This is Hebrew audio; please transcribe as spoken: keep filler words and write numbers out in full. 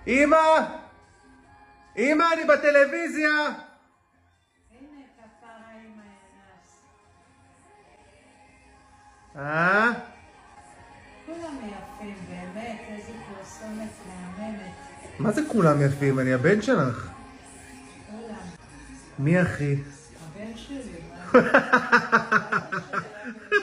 אמא! אמא, אני בטלוויזיה! הנה כפרה עם האנס. אה? כולם יפים, באמת, איזה פרסומת מהממת. מה זה כולם יפים? אני הבן שלך. כולם. מי אחי? הבן שלי, מה?